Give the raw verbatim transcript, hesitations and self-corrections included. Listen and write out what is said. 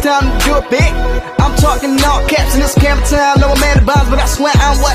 time to do it big. I'm talking all caps in this camera time. No man bonds, but I swear I'm what